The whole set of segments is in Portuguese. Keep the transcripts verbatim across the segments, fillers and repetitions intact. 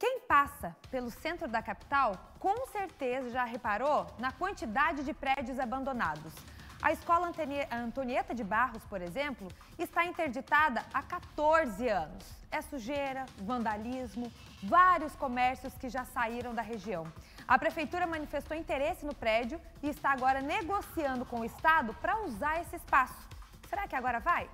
Quem passa pelo centro da capital, com certeza já reparou na quantidade de prédios abandonados. A Escola Antonieta de Barros, por exemplo, está interditada há quatorze anos. É sujeira, vandalismo, vários comércios que já saíram da região. A prefeitura manifestou interesse no prédio e está agora negociando com o estado para usar esse espaço. Será que agora vai?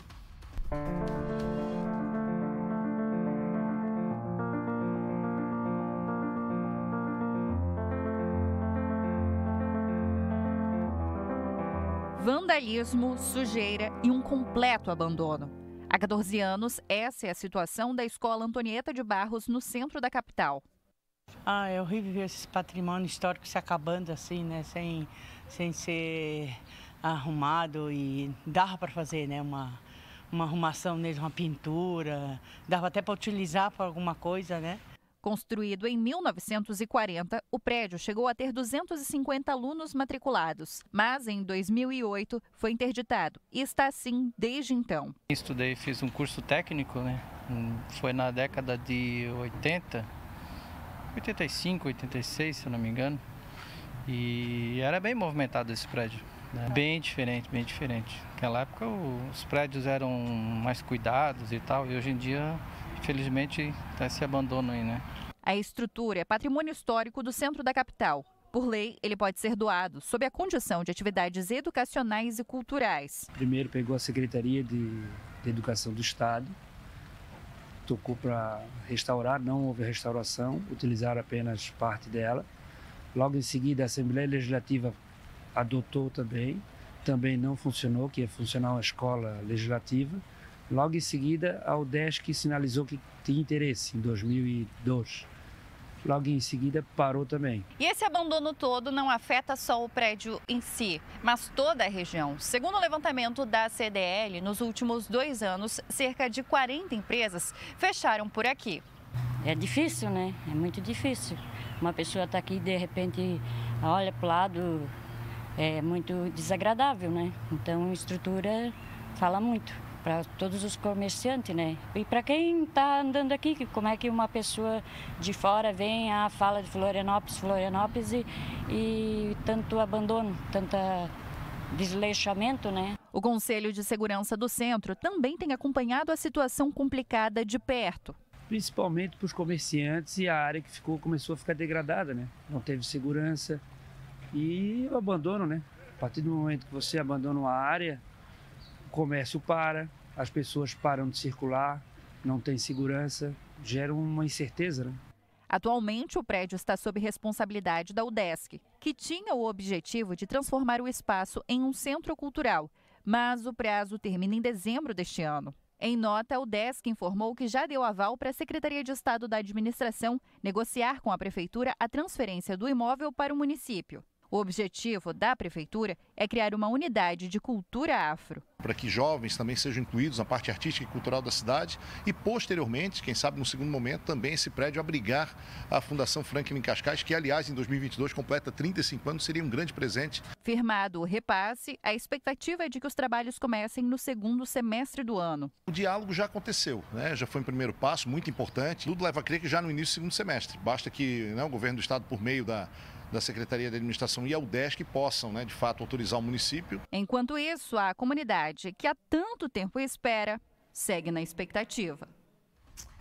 Vandalismo, sujeira e um completo abandono. Há quatorze anos, essa é a situação da Escola Antonieta de Barros, no centro da capital. Ah, é horrível ver esse patrimônio histórico se acabando assim, né? Sem, sem ser arrumado, e dava para fazer, né? Uma, uma arrumação nele, uma pintura, dava até para utilizar para alguma coisa, né? Construído em mil novecentos e quarenta, o prédio chegou a ter duzentos e cinquenta alunos matriculados, mas em dois mil e oito foi interditado e está assim desde então. Estudei, fiz um curso técnico, né? Foi na década de oitenta, oitenta e cinco, oitenta e seis, se eu não me engano, e era bem movimentado esse prédio, né? Bem diferente, bem diferente. Naquela época os prédios eram mais cuidados e tal, e hoje em dia, infelizmente, está esse abandono aí, né? A estrutura é patrimônio histórico do centro da capital. Por lei, ele pode ser doado, sob a condição de atividades educacionais e culturais. Primeiro pegou a Secretaria de, de Educação do Estado, tocou para restaurar, não houve restauração, utilizaram apenas parte dela. Logo em seguida, a Assembleia Legislativa adotou também, também não funcionou, que ia funcionar uma escola legislativa. Logo em seguida, a UDESC sinalizou que tinha interesse, em dois mil e dois. Logo em seguida, parou também. E esse abandono todo não afeta só o prédio em si, mas toda a região. Segundo o levantamento da C D L, nos últimos dois anos, cerca de quarenta empresas fecharam por aqui. É difícil, né? É muito difícil. Uma pessoa está aqui e, de repente, olha para o lado, é muito desagradável, né? Então, a estrutura fala muito para todos os comerciantes, né? E para quem está andando aqui, como é que uma pessoa de fora vem, ah, fala de Florianópolis, Florianópolis e, e tanto abandono, tanto desleixamento, né? O Conselho de Segurança do Centro também tem acompanhado a situação complicada de perto. Principalmente para os comerciantes, e a área que ficou, começou a ficar degradada, né? Não teve segurança e o abandono, né? A partir do momento que você abandona uma área, o comércio para, as pessoas param de circular, não tem segurança, gera uma incerteza, né? Atualmente, o prédio está sob responsabilidade da UDESC, que tinha o objetivo de transformar o espaço em um centro cultural, mas o prazo termina em dezembro deste ano. Em nota, a UDESC informou que já deu aval para a Secretaria de Estado da Administração negociar com a Prefeitura a transferência do imóvel para o município. O objetivo da Prefeitura é criar uma unidade de cultura afro. Para que jovens também sejam incluídos na parte artística e cultural da cidade e, posteriormente, quem sabe no segundo momento, também esse prédio abrigar a Fundação Franklin Cascais, que, aliás, em dois mil e vinte e dois completa trinta e cinco anos, seria um grande presente. Firmado o repasse, a expectativa é de que os trabalhos comecem no segundo semestre do ano. O diálogo já aconteceu, né? Já foi um primeiro passo muito importante. Tudo leva a crer que já no início do segundo semestre. Basta que, né, o governo do estado, por meio da da Secretaria de Administração e a UDESC possam, né, de fato, autorizar o município. Enquanto isso, a comunidade, que há tanto tempo espera, segue na expectativa.